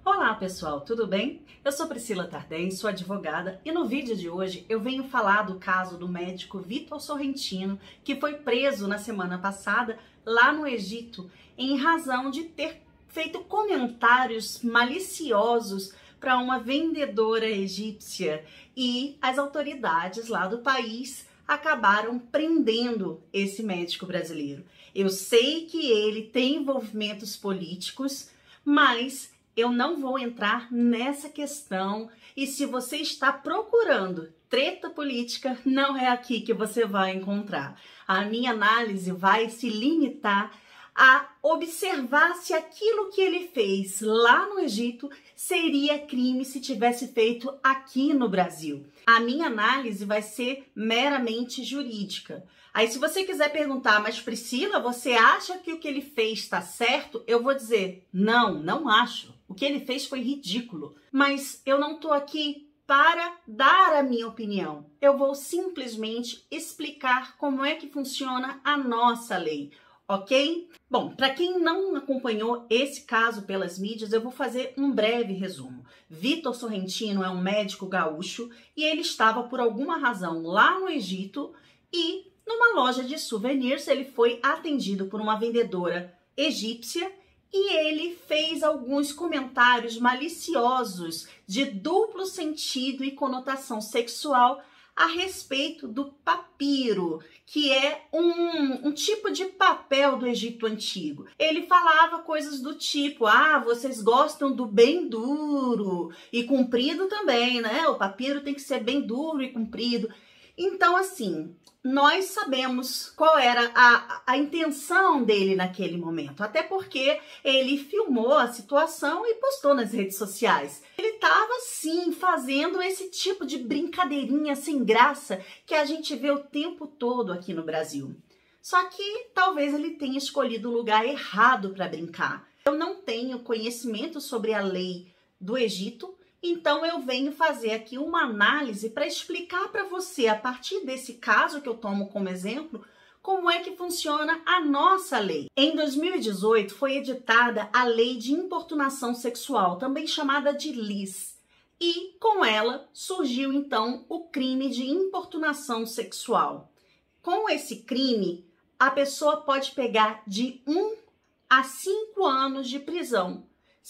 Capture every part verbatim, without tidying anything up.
Olá pessoal, tudo bem? Eu sou Priscila Tardem, sou advogada e no vídeo de hoje eu venho falar do caso do médico Vitor Sorrentino, que foi preso na semana passada lá no Egito em razão de ter feito comentários maliciosos para uma vendedora egípcia, e as autoridades lá do país acabaram prendendo esse médico brasileiro. Eu sei que ele tem envolvimentos políticos, mas eu não vou entrar nessa questão, e se você está procurando treta política, não é aqui que você vai encontrar. A minha análise vai se limitar a observar se aquilo que ele fez lá no Egito seria crime se tivesse feito aqui no Brasil. A minha análise vai ser meramente jurídica. Aí, se você quiser perguntar, mas Priscila, você acha que o que ele fez está certo? Eu vou dizer, não, não acho. O que ele fez foi ridículo. Mas eu não estou aqui para dar a minha opinião. Eu vou simplesmente explicar como é que funciona a nossa lei. Ok? Bom, para quem não acompanhou esse caso pelas mídias, eu vou fazer um breve resumo. Vitor Sorrentino é um médico gaúcho e ele estava por alguma razão lá no Egito e numa loja de souvenirs ele foi atendido por uma vendedora egípcia e ele fez alguns comentários maliciosos de duplo sentido e conotação sexual a respeito do papiro, que é um, um tipo de papel do Egito Antigo. Ele falava coisas do tipo, ah, vocês gostam do bem duro e comprido também, né? O papiro tem que ser bem duro e comprido. Então, assim, nós sabemos qual era a, a intenção dele naquele momento, até porque ele filmou a situação e postou nas redes sociais. Ele estava, sim, fazendo esse tipo de brincadeirinha sem graça que a gente vê o tempo todo aqui no Brasil. Só que talvez ele tenha escolhido o lugar errado para brincar. Eu não tenho conhecimento sobre a lei do Egito, então eu venho fazer aqui uma análise para explicar para você, a partir desse caso que eu tomo como exemplo, como é que funciona a nossa lei. Em dois mil e dezoito foi editada a Lei de Importunação Sexual, também chamada de L I S, e com ela surgiu então o crime de importunação sexual. Com esse crime, a pessoa pode pegar de um a cinco anos de prisão,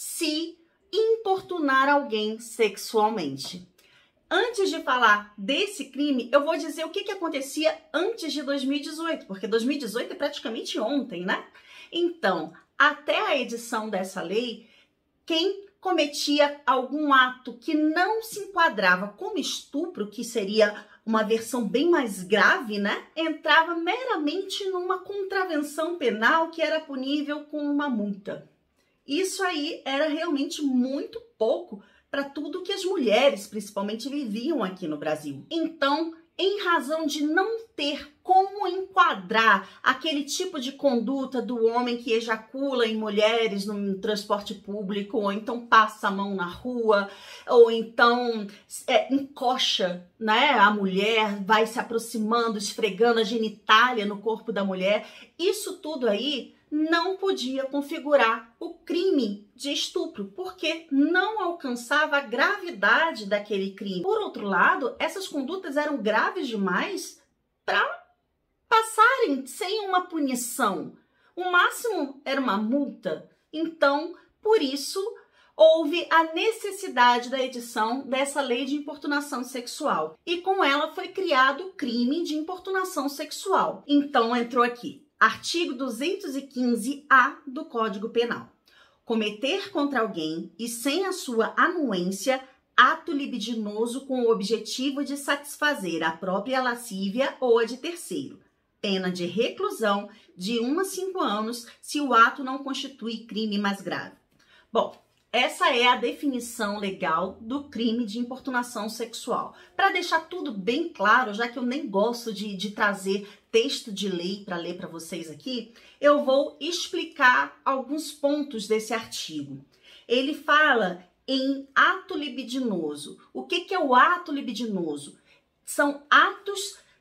se importunar alguém sexualmente. Antes de falar desse crime, eu vou dizer o que, que acontecia antes de dois mil e dezoito, porque dois mil e dezoito é praticamente ontem, né? Então, até a edição dessa lei, quem cometia algum ato que não se enquadrava como estupro, que seria uma versão bem mais grave, né? Entrava meramente numa contravenção penal que era punível com uma multa. Isso aí era realmente muito pouco para tudo que as mulheres, principalmente, viviam aqui no Brasil. Então, em razão de não ter como enquadrar aquele tipo de conduta do homem que ejacula em mulheres no transporte público, ou então passa a mão na rua, ou então é, encoxa, né, a mulher, vai se aproximando, esfregando a genitália no corpo da mulher, isso tudo aí não podia configurar o crime de estupro, porque não alcançava a gravidade daquele crime. Por outro lado, essas condutas eram graves demais para passarem sem uma punição. O máximo era uma multa. Então, por isso, houve a necessidade da edição dessa lei de importunação sexual. E com ela foi criado o crime de importunação sexual. Então, entrou aqui artigo duzentos e quinze A do Código Penal. Cometer contra alguém e sem a sua anuência ato libidinoso com o objetivo de satisfazer a própria lascívia ou a de terceiro. Pena de reclusão de um a cinco anos se o ato não constitui crime mais grave. Bom, essa é a definição legal do crime de importunação sexual. Para deixar tudo bem claro, já que eu nem gosto de, de trazer texto de lei para ler para vocês aqui, eu vou explicar alguns pontos desse artigo. Ele fala em ato libidinoso. O que, que é o ato libidinoso? São atos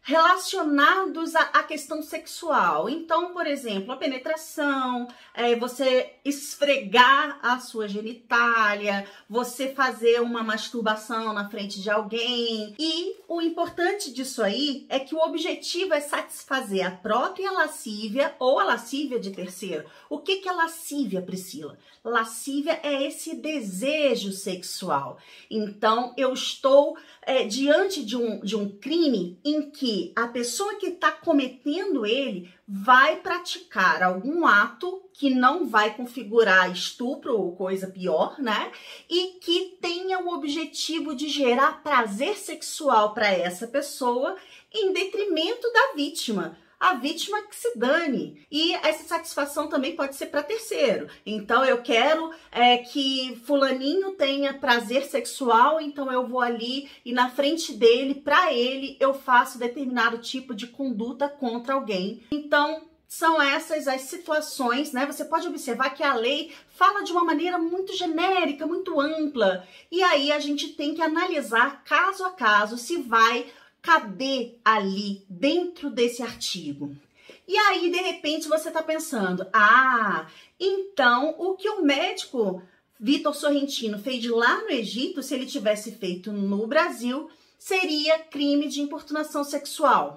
relacionados à, à questão sexual. Então, por exemplo, a penetração, é, você esfregar a sua genitália, você fazer uma masturbação na frente de alguém. E o importante disso aí é que o objetivo é satisfazer a própria lascívia ou a lascívia de terceiro. O que que é lascívia, Priscila? Lascívia é esse desejo sexual. Então, eu estou é, diante de um, de um crime em que a pessoa que está cometendo ele vai praticar algum ato que não vai configurar estupro ou coisa pior, né? E que tenha o objetivo de gerar prazer sexual para essa pessoa em detrimento da vítima. A vítima que se dane. E essa satisfação também pode ser para terceiro. Então, eu quero é, que fulaninho tenha prazer sexual, então eu vou ali e na frente dele, para ele, eu faço determinado tipo de conduta contra alguém. Então, são essas as situações, né? Você pode observar que a lei fala de uma maneira muito genérica, muito ampla. E aí a gente tem que analisar caso a caso se vai caber ali dentro desse artigo. E aí, de repente, você está pensando, ah, então o que o médico Vitor Sorrentino fez lá no Egito, se ele tivesse feito no Brasil, seria crime de importunação sexual.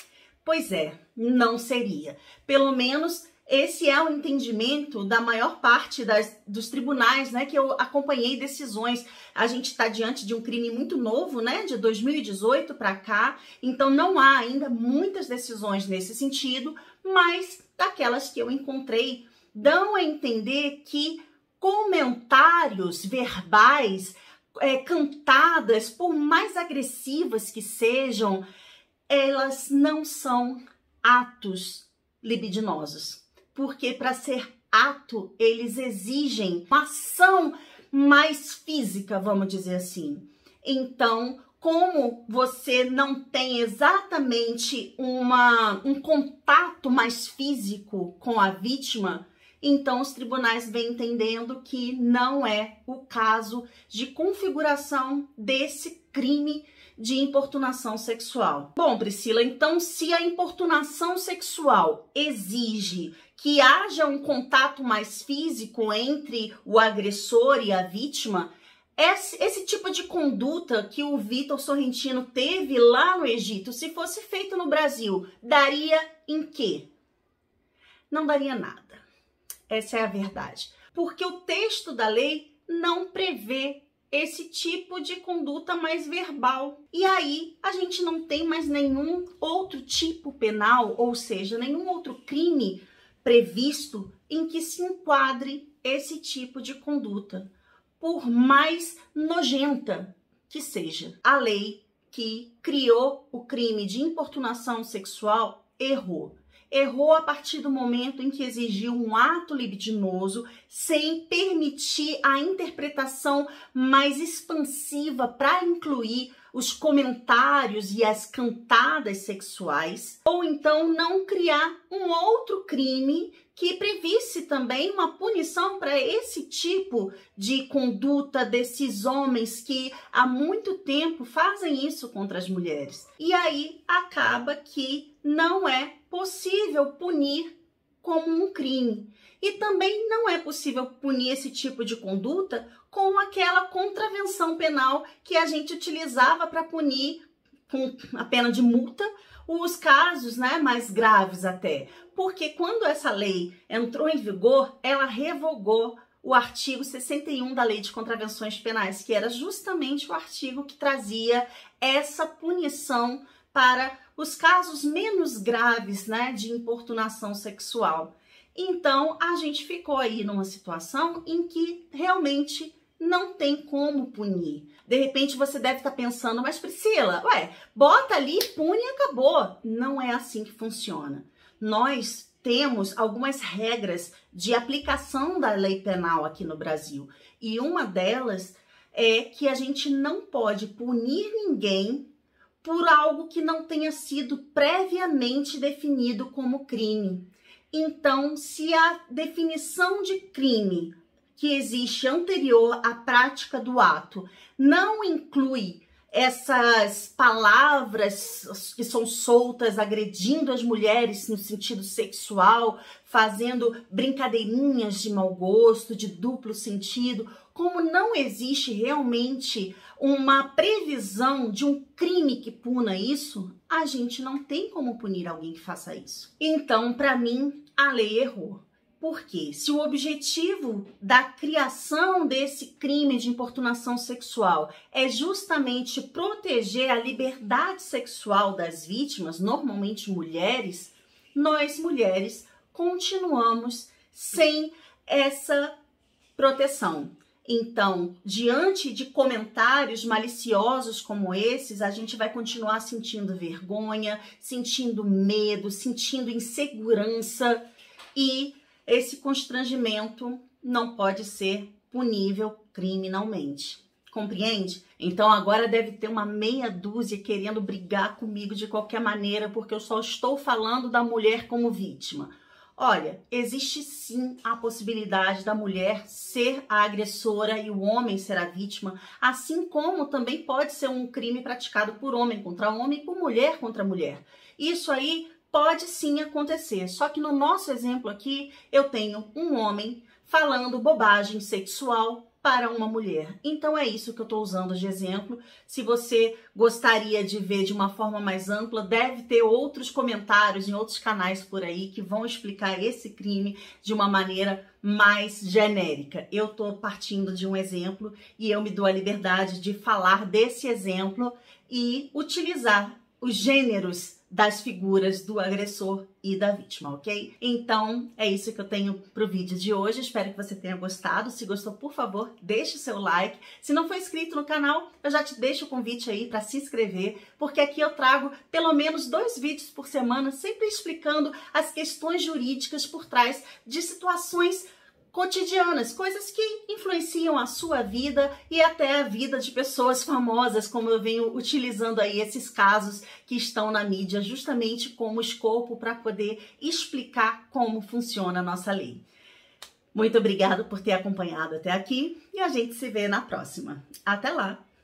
Pois é, não seria. Pelo menos esse é o entendimento da maior parte das, dos tribunais, né, que eu acompanhei decisões. A gente está diante de um crime muito novo, né, de dois mil e dezoito para cá, então não há ainda muitas decisões nesse sentido, mas daquelas que eu encontrei dão a entender que comentários verbais, é, cantadas, por mais agressivas que sejam, elas não são atos libidinosos. Porque para ser ato, eles exigem uma ação mais física, vamos dizer assim. Então, como você não tem exatamente uma, um contato mais físico com a vítima, então os tribunais vêm entendendo que não é o caso de configuração desse crime de importunação sexual. Bom, Priscila, então se a importunação sexual exige que haja um contato mais físico entre o agressor e a vítima, esse, esse tipo de conduta que o Vitor Sorrentino teve lá no Egito, se fosse feito no Brasil, daria em quê? Não daria nada. Essa é a verdade. Porque o texto da lei não prevê esse tipo de conduta mais verbal. E aí a gente não tem mais nenhum outro tipo penal, ou seja, nenhum outro crime previsto em que se enquadre esse tipo de conduta, por mais nojenta que seja. A lei que criou o crime de importunação sexual errou. Errou a partir do momento em que exigiu um ato libidinoso sem permitir a interpretação mais expansiva para incluir os comentários e as cantadas sexuais, ou então não criar um outro crime que previsse também uma punição para esse tipo de conduta desses homens que há muito tempo fazem isso contra as mulheres. E aí acaba que não é possível punir como um crime. E também não é possível punir esse tipo de conduta com aquela contravenção penal que a gente utilizava para punir com a pena de multa os casos, né, mais graves até. Porque quando essa lei entrou em vigor, ela revogou o artigo sessenta e um da Lei de Contravenções Penais, que era justamente o artigo que trazia essa punição para os casos menos graves, né, de importunação sexual. Então, a gente ficou aí numa situação em que realmente não tem como punir. De repente, você deve estar pensando, mas Priscila, ué, bota ali, pune e acabou. Não é assim que funciona. Nós temos algumas regras de aplicação da lei penal aqui no Brasil. E uma delas é que a gente não pode punir ninguém por algo que não tenha sido previamente definido como crime. Então, se a definição de crime que existe anterior à prática do ato não inclui essas palavras que são soltas, agredindo as mulheres no sentido sexual, fazendo brincadeirinhas de mau gosto, de duplo sentido, como não existe realmente uma previsão de um crime que puna isso, a gente não tem como punir alguém que faça isso. Então, para mim, a lei errou. Porque se o objetivo da criação desse crime de importunação sexual é justamente proteger a liberdade sexual das vítimas, normalmente mulheres, nós mulheres continuamos sem essa proteção. Então, diante de comentários maliciosos como esses, a gente vai continuar sentindo vergonha, sentindo medo, sentindo insegurança e esse constrangimento não pode ser punível criminalmente. Compreende? Então agora deve ter uma meia dúzia querendo brigar comigo de qualquer maneira porque eu só estou falando da mulher como vítima. Olha, existe sim a possibilidade da mulher ser a agressora e o homem ser a vítima, assim como também pode ser um crime praticado por homem contra homem e por mulher contra mulher. Isso aí pode sim acontecer, só que no nosso exemplo aqui, eu tenho um homem falando bobagem sexual para uma mulher. Então é isso que eu estou usando de exemplo. Se você gostaria de ver de uma forma mais ampla, deve ter outros comentários em outros canais por aí que vão explicar esse crime de uma maneira mais genérica. Eu estou partindo de um exemplo e eu me dou a liberdade de falar desse exemplo e utilizar os gêneros das figuras do agressor e da vítima, ok? Então, é isso que eu tenho pro vídeo de hoje. Espero que você tenha gostado. Se gostou, por favor, deixe o seu like. Se não for inscrito no canal, eu já te deixo o convite aí para se inscrever, porque aqui eu trago pelo menos dois vídeos por semana, sempre explicando as questões jurídicas por trás de situações cotidianas, coisas que influenciam a sua vida e até a vida de pessoas famosas, como eu venho utilizando aí esses casos que estão na mídia justamente como escopo para poder explicar como funciona a nossa lei. Muito obrigada por ter acompanhado até aqui e a gente se vê na próxima. Até lá!